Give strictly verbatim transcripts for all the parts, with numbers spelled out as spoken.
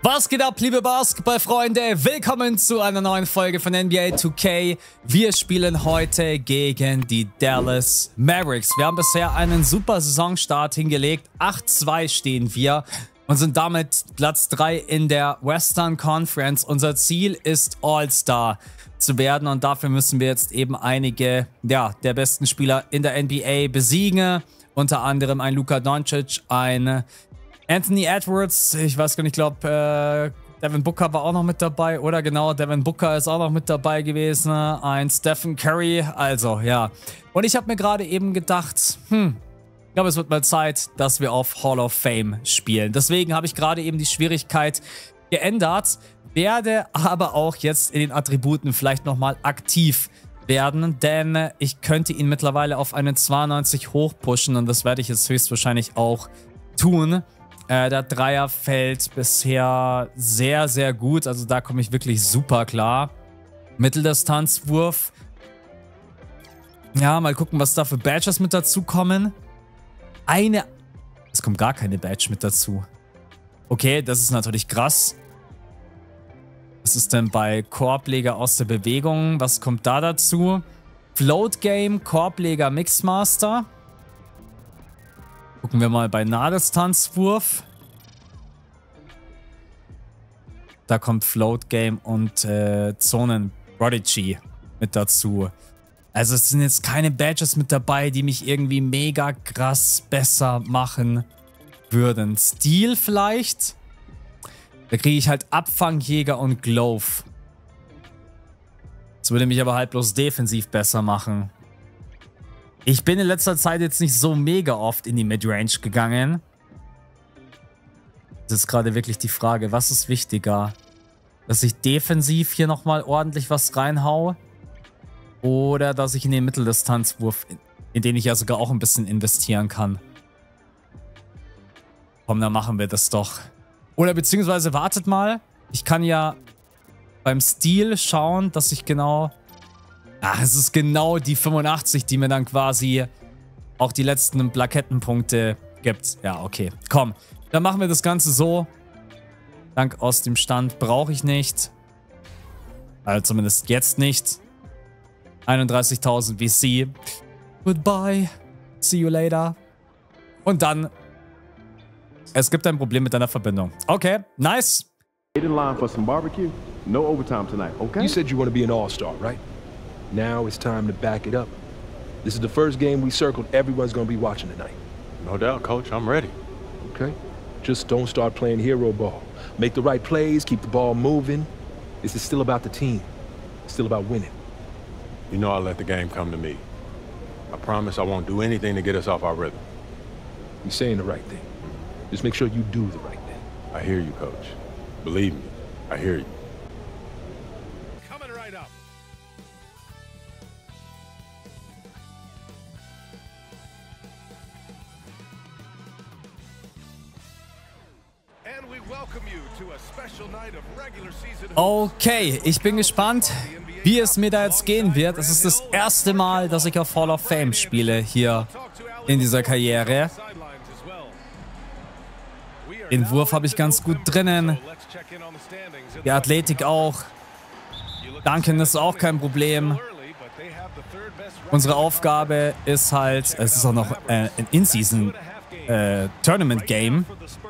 Was geht ab, liebe Basketballfreunde? Willkommen zu einer neuen Folge von N B A zwei K. Wir spielen heute gegen die Dallas Mavericks. Wir haben bisher einen super Saisonstart hingelegt. acht zwei stehen wir und sind damit Platz drei in der Western Conference. Unser Ziel ist All-Star zu werden und dafür müssen wir jetzt eben einige ja, der besten Spieler in der N B A besiegen. Unter anderem ein Luka Doncic, ein Anthony Edwards, ich weiß gar nicht, ich glaube, äh, Devin Booker war auch noch mit dabei, oder genau, Devin Booker ist auch noch mit dabei gewesen, ein Stephen Curry, also, ja. Und ich habe mir gerade eben gedacht, hm, ich glaube, es wird mal Zeit, dass wir auf Hall of Fame spielen. Deswegen habe ich gerade eben die Schwierigkeit geändert, werde aber auch jetzt in den Attributen vielleicht nochmal aktiv werden, denn ich könnte ihn mittlerweile auf einen zweiundneunzig hochpushen und das werde ich jetzt höchstwahrscheinlich auch tun. Äh, der Dreier fällt bisher sehr, sehr gut. Also da komme ich wirklich super klar. Mitteldistanzwurf. Ja, mal gucken, was da für Badges mit dazu kommen. Eine... Es kommt gar keine Badge mit dazu. Okay, das ist natürlich krass. Was ist denn bei Korbleger aus der Bewegung? Was kommt da dazu? Float Game, Korbleger Mixmaster. Gucken wir mal bei Nahdistanzwurf. Da kommt Float Game und äh, Zonen Prodigy mit dazu. Also es sind jetzt keine Badges mit dabei, die mich irgendwie mega krass besser machen würden. Stil vielleicht. Da kriege ich halt Abfangjäger und Glove. Das würde mich aber halt bloß defensiv besser machen. Ich bin in letzter Zeit jetzt nicht so mega oft in die Midrange gegangen. Das ist gerade wirklich die Frage, was ist wichtiger? Dass ich defensiv hier nochmal ordentlich was reinhau? Oder dass ich in den Mitteldistanzwurf, in den ich ja sogar auch ein bisschen investieren kann? Komm, dann machen wir das doch. Oder beziehungsweise wartet mal. Ich kann ja beim Stil schauen, dass ich genau... Ach, es ist genau die fünfundachtzig, die mir dann quasi auch die letzten Plakettenpunkte gibt. Ja, okay. Komm, dann machen wir das Ganze so. Dank aus dem Stand brauche ich nicht. Also zumindest jetzt nicht. einunddreißigtausend V C. Goodbye. See you later. Und dann... Es gibt ein Problem mit deiner Verbindung. Okay, nice. In line for some barbecue. No overtime tonight, okay? You said you want to be an all-star, right? Now it's time to back it up. This is the first game we circled everyone's going to be watching tonight. No doubt, Coach. I'm ready. Okay? Just don't start playing hero ball. Make the right plays, keep the ball moving. This is still about the team. It's still about winning. You know I'll let the game come to me. I promise I won't do anything to get us off our rhythm. You're saying the right thing. Just make sure you do the right thing. I hear you, Coach. Believe me, I hear you. Coming right up. And we welcome you to a special night of regular season. Okay, ich bin gespannt, wie es mir da jetzt gehen wird. Es ist das erste Mal, dass ich auf Hall of Fame spiele hier in dieser Karriere. Den Wurf habe ich ganz gut drinnen. Die Athletik auch. Duncan ist auch kein Problem. Unsere Aufgabe ist halt, es ist auch noch äh, ein In-Season äh, Tournament Game.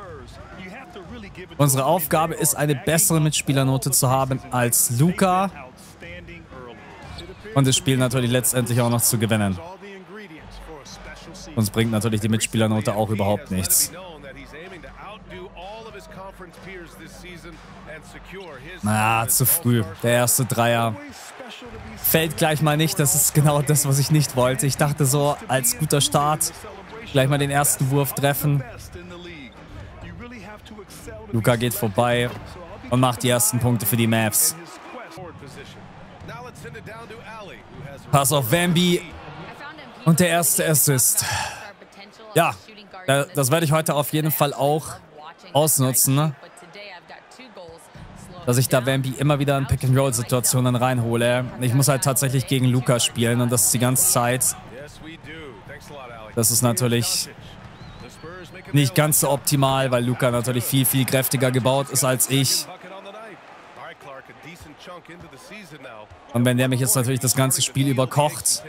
Unsere Aufgabe ist, eine bessere Mitspielernote zu haben als Luka. Und das Spiel natürlich letztendlich auch noch zu gewinnen. Uns bringt natürlich die Mitspielernote auch überhaupt nichts. Na, zu früh. Der erste Dreier fällt gleich mal nicht. Das ist genau das, was ich nicht wollte. Ich dachte so, als guter Start gleich mal den ersten Wurf treffen. Luka geht vorbei und macht die ersten Punkte für die Mavs. Pass auf Wemby und der erste Assist. Ja, das werde ich heute auf jeden Fall auch ausnutzen, ne? Dass ich da Wemby immer wieder in Pick-and-Roll-Situationen reinhole. Ich muss halt tatsächlich gegen Luka spielen und das die ganze Zeit. Das ist natürlich nicht ganz so optimal, weil Luka natürlich viel, viel kräftiger gebaut ist als ich. Und wenn der mich jetzt natürlich das ganze Spiel überkocht.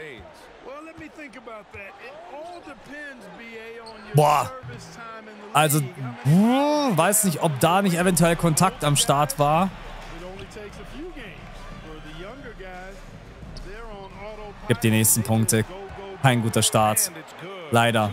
Boah. Also, uh, weiß nicht, ob da nicht eventuell Kontakt am Start war. Gibt die nächsten Punkte. Kein guter Start. Leider.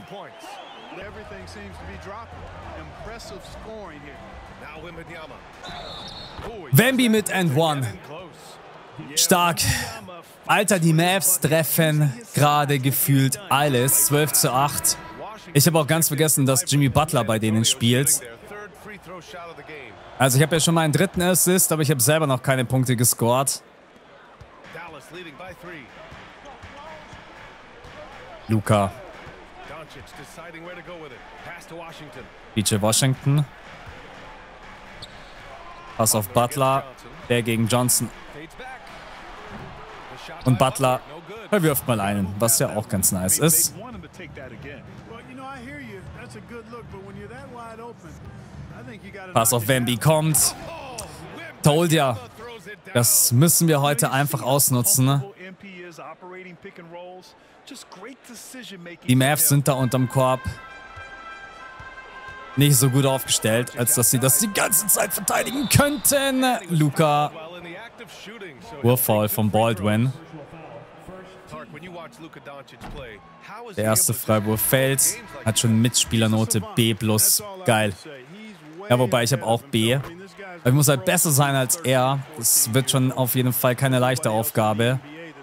Wemby mit and one. Stark. Alter, die Mavs treffen gerade gefühlt alles. zwölf zu acht. Ich habe auch ganz vergessen, dass Jimmy Butler bei denen spielt. Also ich habe ja schon meinen dritten Assist, aber ich habe selber noch keine Punkte gescored. Luka. P J Washington. Pass auf Butler. Der gegen Johnson. Und Butler verwirft mal einen, was ja auch ganz nice ist. Pass auf Wemby kommt. Told ya. Das müssen wir heute einfach ausnutzen. Die Mavs sind da unterm Korb nicht so gut aufgestellt, als dass sie das die ganze Zeit verteidigen könnten. Luka. Wurffoul von Baldwin. Der erste Freiwurf fällt. Hat schon Mitspielernote B plus. Geil. Ja, wobei ich habe auch B. Ich muss halt besser sein als er. Das wird schon auf jeden Fall keine leichte Aufgabe.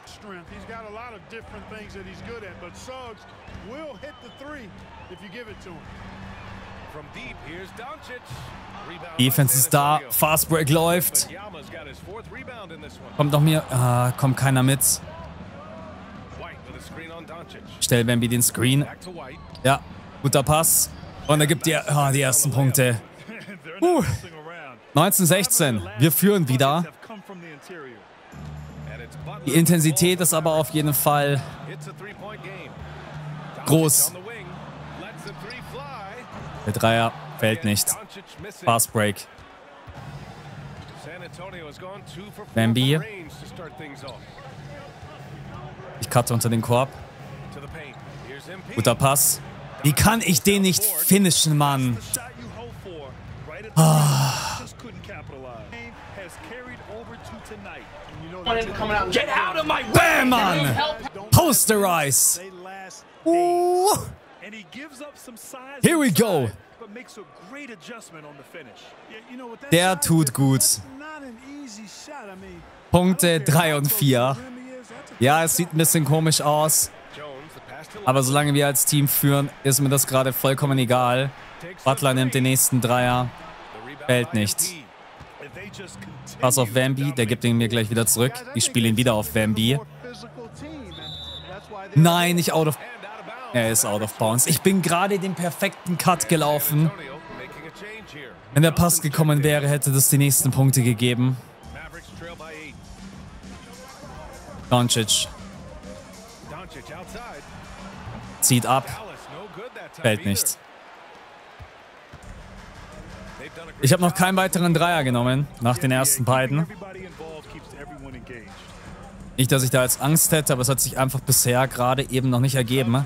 Defense ist da. Fast Break läuft. Kommt noch mir. Ah, kommt keiner mit. Stell Wemby den Screen. Ja, guter Pass. Und er gibt dir oh, die ersten Punkte. Uh. neunzehn sechzehn. Wir führen wieder. Die Intensität ist aber auf jeden Fall groß. Der Dreier fällt nicht. Fast Break. Wemby. Ich cutte unter den Korb. Guter Pass. Wie kann ich den nicht finishen, Mann? Ah. Bam, Mann! Posterize! Uh. Here we go! Der tut gut. Punkte drei und vier. Ja, es sieht ein bisschen komisch aus. Aber solange wir als Team führen, ist mir das gerade vollkommen egal. Butler nimmt den nächsten Dreier. Fällt nicht. Pass auf Wemby, der gibt ihn mir gleich wieder zurück. Ich spiele ihn wieder auf Wemby. Nein, nicht out of... Er ist out of bounds. Ich bin gerade den perfekten Cut gelaufen. Wenn der Pass gekommen wäre, hätte das die nächsten Punkte gegeben. Doncic. Zieht ab. Fällt nicht. Ich habe noch keinen weiteren Dreier genommen, nach den ersten beiden. Nicht, dass ich da jetzt Angst hätte, aber es hat sich einfach bisher gerade eben noch nicht ergeben.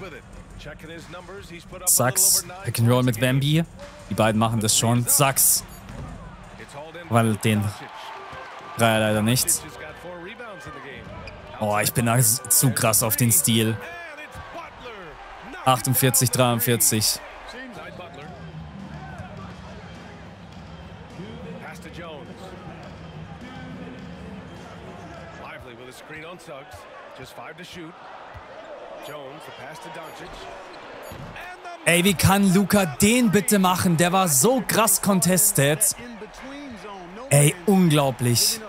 Sachs, Pick and Roll mit Wemby. Die beiden machen das schon. Sachs. Weil den Dreier leider nicht. Oh, ich bin da zu krass auf den Stil. achtundvierzig, dreiundvierzig. Ey, wie kann Luka den bitte machen? Der war so krass contested. Ey, unglaublich.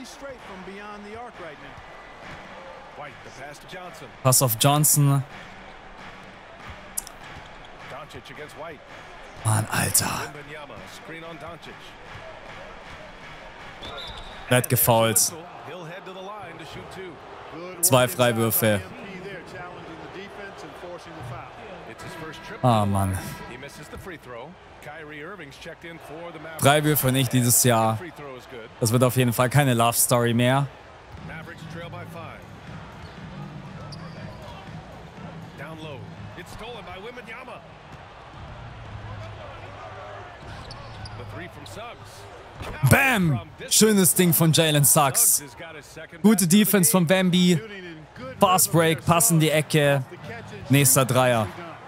Pass auf Johnson. Mann, Alter. Er hat gefoult. Zwei Freiwürfe. Ah, Mann. Drei Würfe nicht dieses Jahr. Das wird auf jeden Fall keine Love Story mehr. Bam! Schönes Ding von Jalen Suggs. Gute Defense von Wemby. Fast Break, pass in die Ecke. Nächster Dreier.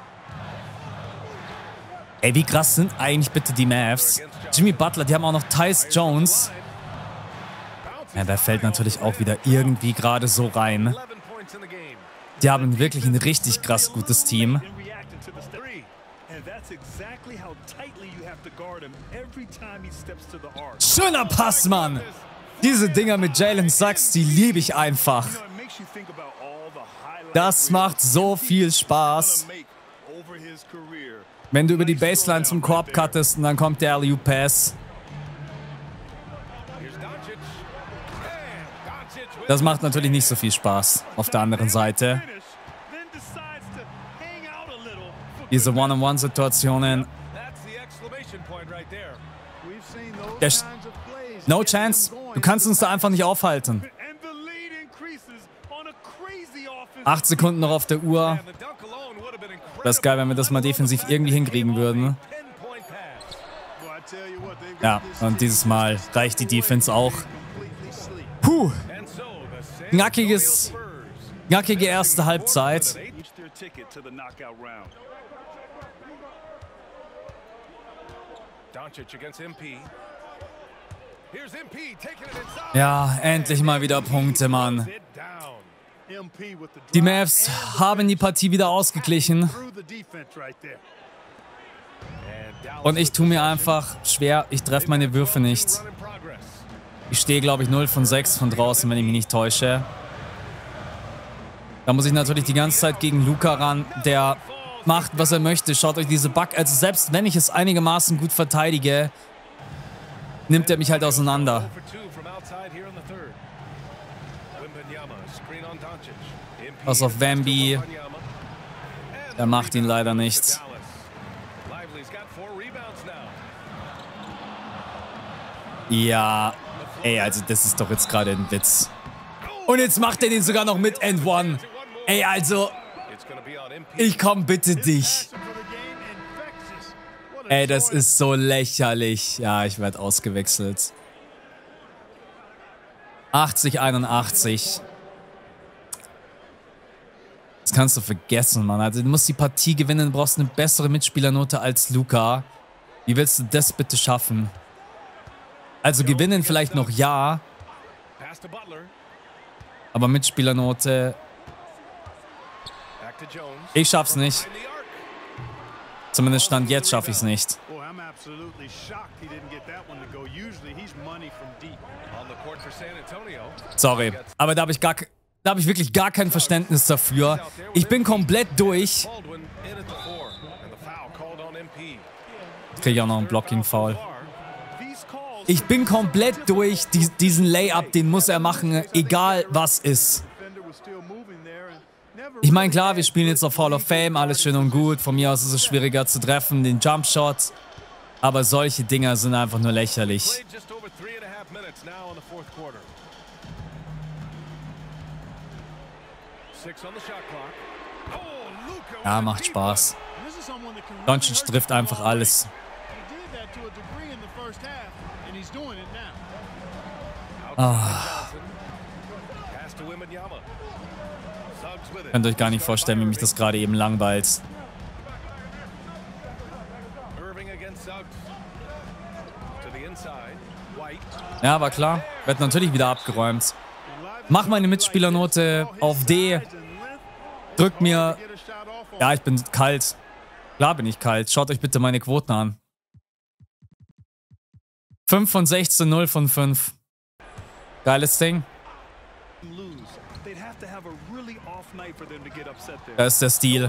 Ey, wie krass sind eigentlich bitte die Mavs? Jimmy Butler, die haben auch noch Tyus Jones. Ja, der fällt natürlich auch wieder irgendwie gerade so rein. Die haben wirklich ein richtig krass gutes Team. Schöner Pass, Mann! Diese Dinger mit Jalen Suggs, die liebe ich einfach. Das macht so viel Spaß. Wenn du über die Baseline zum Korb cuttest und dann kommt der Alley-oop-Pass. Das macht natürlich nicht so viel Spaß auf der anderen Seite. Diese One-on-One-Situationen. No chance. Du kannst uns da einfach nicht aufhalten. Acht Sekunden noch auf der Uhr. Das ist geil, wenn wir das mal defensiv irgendwie hinkriegen würden. Ja, und dieses Mal reicht die Defense auch. Puh. Knackiges, knackige erste Halbzeit. Ja, endlich mal wieder Punkte, Mann. Die Mavs haben die Partie wieder ausgeglichen. Und ich tue mir einfach schwer, ich treffe meine Würfe nicht. Ich stehe, glaube ich, null von sechs von draußen, wenn ich mich nicht täusche. Da muss ich natürlich die ganze Zeit gegen Luka ran, der macht, was er möchte. Schaut euch diese Bug... Also selbst wenn ich es einigermaßen gut verteidige, nimmt er mich halt auseinander. Was auf Wemby. Er macht ihn leider nicht. Ja, ey, also das ist doch jetzt gerade ein Witz. Und jetzt macht er den sogar noch mit and one. Ey, also, ich komm bitte dich. Ey, das ist so lächerlich. Ja, ich werde ausgewechselt. achtzig, einundachtzig. Das kannst du vergessen, Mann. Also du musst die Partie gewinnen, du brauchst eine bessere Mitspielernote als Luka. Wie willst du das bitte schaffen? Also gewinnen vielleicht noch ja. Aber Mitspielernote... Ich schaff's nicht. Zumindest Stand jetzt schaffe ich es nicht. Sorry, aber da habe ich gar, da habe ich wirklich gar kein Verständnis dafür. Ich bin komplett durch. Kriege ich auch noch einen Blocking-Foul. Ich bin komplett durch. Die, diesen Layup, den muss er machen, egal was ist. Ich meine, klar, wir spielen jetzt auf Hall of Fame, alles schön und gut. Von mir aus ist es schwieriger zu treffen, den Jumpshot. Aber solche Dinger sind einfach nur lächerlich. Ja, macht Spaß. Doncic trifft einfach alles. Ah. Könnt euch gar nicht vorstellen, wie mich das gerade eben langweilt. Ja, war klar. Wird natürlich wieder abgeräumt. Mach meine Mitspielernote auf D. Drückt mir... Ja, ich bin kalt. Klar bin ich kalt. Schaut euch bitte meine Quoten an. fünf von sechzehn, null von fünf. Geiles Ding. Da ist der Stil.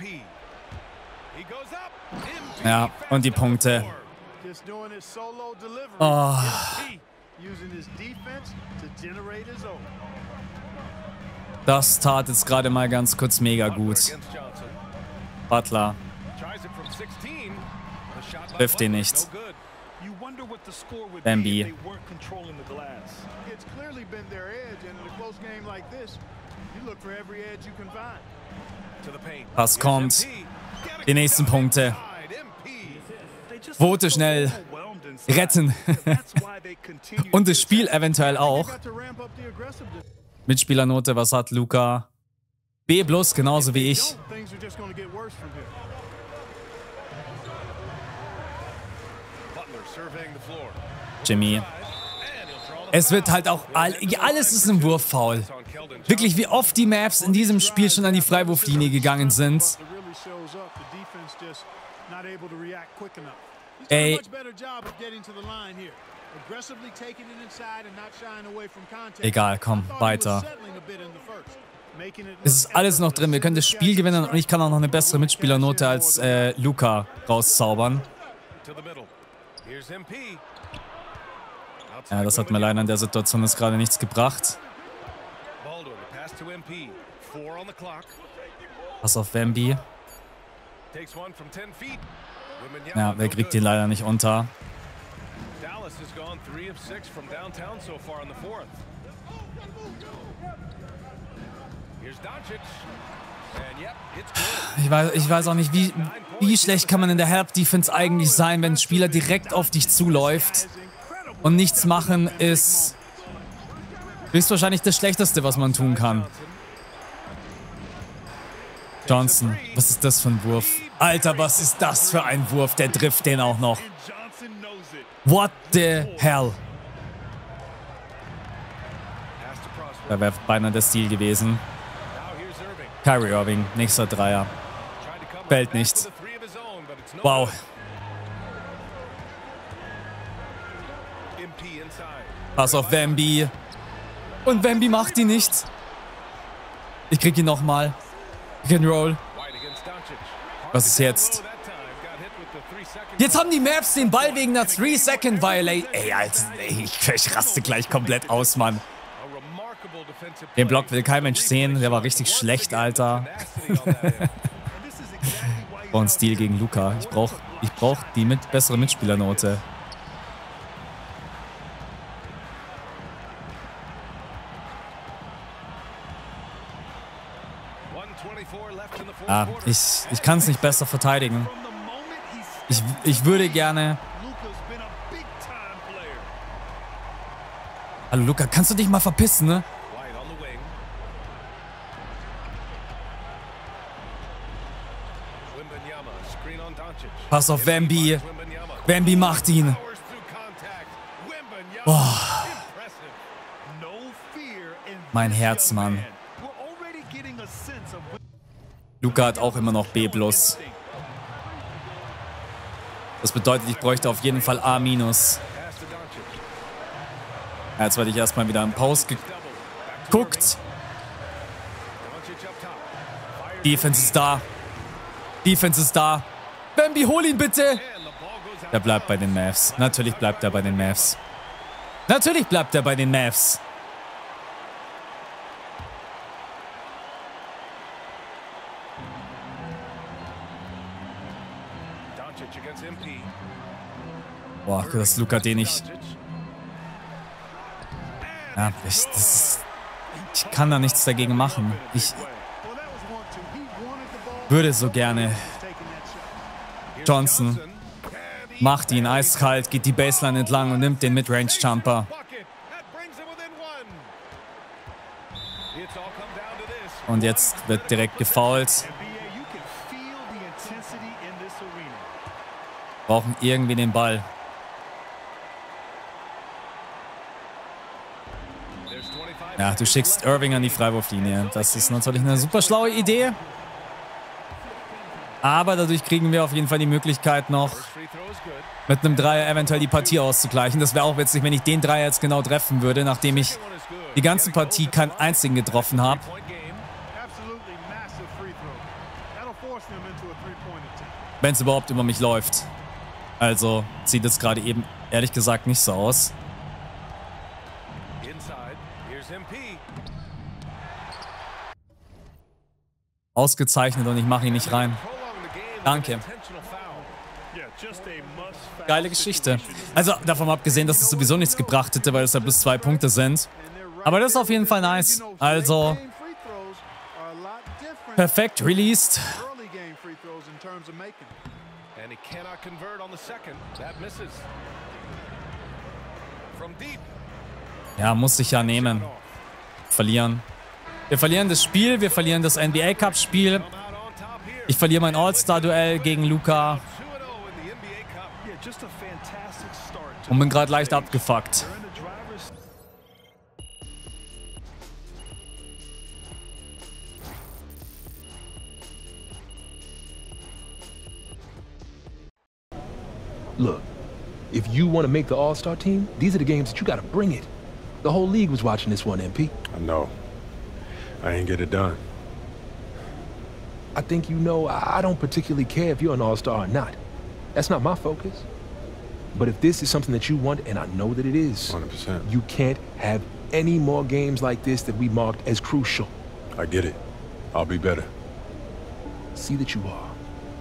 Ja, und die Punkte. Oh. Das tat jetzt gerade mal ganz kurz mega gut. Butler. Trifft ihn nicht. Wemby. Pass kommt. Die nächsten Punkte. Quote schnell retten. Und das Spiel eventuell auch. Mitspielernote, was hat Luka? B plus, genauso wie ich. Jimmy. Es wird halt auch, all, alles ist ein Wurffoul. Wirklich, wie oft die Mavs in diesem Spiel schon an die Freiwurflinie gegangen sind. Ey. Egal, komm, weiter. Es ist alles noch drin. Wir können das Spiel gewinnen und ich kann auch noch eine bessere Mitspielernote als äh, Luka rauszaubern. Ja, das hat mir leider in der Situation jetzt gerade nichts gebracht. Pass auf Wemby. Ja, wer kriegt den leider nicht unter. Ich weiß, ich weiß auch nicht, wie, wie schlecht kann man in der Help-Defense eigentlich sein, wenn ein Spieler direkt auf dich zuläuft und nichts machen ist höchstwahrscheinlich das Schlechteste, was man tun kann. Johnson, was ist das für ein Wurf? Alter, was ist das für ein Wurf? Der trifft den auch noch. What the hell? Da wäre beinahe der Stil gewesen. Kyrie Irving, nächster Dreier. Fällt nicht. Wow. Pass auf Wemby. Und Wemby macht die nicht. Ich krieg ihn nochmal. Pick and Roll. Was ist jetzt? Jetzt haben die Mavs den Ball wegen einer three second Violation. Ey, Alter, ey, ich, ich raste gleich komplett aus, Mann. Den Block will kein Mensch sehen. Der war richtig schlecht, Alter. Und Stil gegen Luka. Ich brauch, ich brauch die mit bessere Mitspielernote. Ah, ich, ich kann es nicht besser verteidigen. Ich, ich würde gerne... Hallo Luka, kannst du dich mal verpissen, ne? Pass auf Wemby. Wemby macht ihn. Boah. Mein Herz, Mann. Luka hat auch immer noch B plus. Das bedeutet, ich bräuchte auf jeden Fall A minus. Ja, jetzt werde ich erstmal wieder im Post geguckt. Defense ist da. Defense ist da. Wemby, hol ihn bitte. Der bleibt bei den Mavs. Natürlich bleibt er bei den Mavs. Natürlich bleibt er bei den Mavs. Boah, das Luka den ich... Ja, ich, das ist, ich kann da nichts dagegen machen. Ich würde so gerne... Johnson macht ihn eiskalt, geht die Baseline entlang und nimmt den Midrange-Jumper. Und jetzt wird direkt gefoult. Brauchen irgendwie den Ball. Ja, du schickst Irving an die Freiwurflinie. Das ist natürlich eine super schlaue Idee. Aber dadurch kriegen wir auf jeden Fall die Möglichkeit noch mit einem Dreier eventuell die Partie auszugleichen. Das wäre auch witzig, wenn ich den Dreier jetzt genau treffen würde, nachdem ich die ganze Partie keinen einzigen getroffen habe. Wenn es überhaupt über mich läuft. Also sieht es gerade eben ehrlich gesagt nicht so aus. Ausgezeichnet und ich mache ihn nicht rein. Danke. Geile Geschichte. Also davon abgesehen, dass es sowieso nichts gebracht hätte, weil es ja bis zwei Punkte sind. Aber das ist auf jeden Fall nice. Also perfekt released. Ja, muss sich ja nehmen. Verlieren. Wir verlieren das Spiel, wir verlieren das N B A Cup Spiel. Ich verliere mein All-Star-Duell gegen Luka. Und bin gerade leicht abgefuckt. Look, if you want to make the All-Star team, these are the games that you got to bring it. The whole league was watching this one, M P. I know. I ain't get it done. I think you know I don't particularly care if you're an All-Star or not. That's not my focus. But if this is something that you want, and I know that it is, one hundred percent. You can't have any more games like this that we marked as crucial. I get it. I'll be better. See that you are.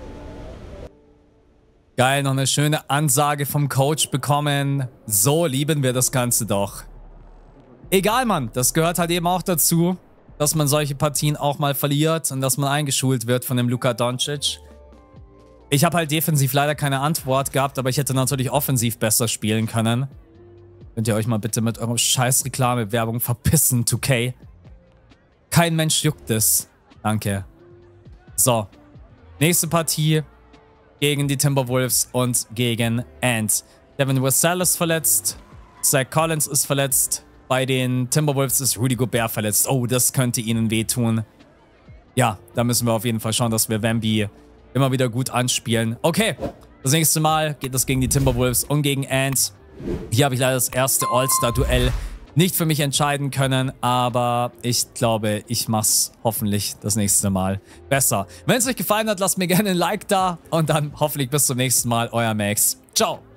Geil, noch eine schöne Ansage vom Coach bekommen. So lieben wir das Ganze doch. Egal, Mann. Das gehört halt eben auch dazu, dass man solche Partien auch mal verliert und dass man eingeschult wird von dem Luka Doncic. Ich habe halt defensiv leider keine Antwort gehabt, aber ich hätte natürlich offensiv besser spielen können. Könnt ihr euch mal bitte mit eurer scheiß Reklame-Werbung verpissen, zwei K. Kein Mensch juckt es. Danke. So. Nächste Partie gegen die Timberwolves und gegen Ant. Devin Vassell ist verletzt. Zach Collins ist verletzt. Bei den Timberwolves ist Rudy Gobert verletzt. Oh, das könnte ihnen wehtun. Ja, da müssen wir auf jeden Fall schauen, dass wir Wemby immer wieder gut anspielen. Okay, das nächste Mal geht es gegen die Timberwolves und gegen Ant. Hier habe ich leider das erste All-Star-Duell nicht für mich entscheiden können, aber ich glaube, ich mache es hoffentlich das nächste Mal besser. Wenn es euch gefallen hat, lasst mir gerne ein Like da und dann hoffentlich bis zum nächsten Mal. Euer Max. Ciao.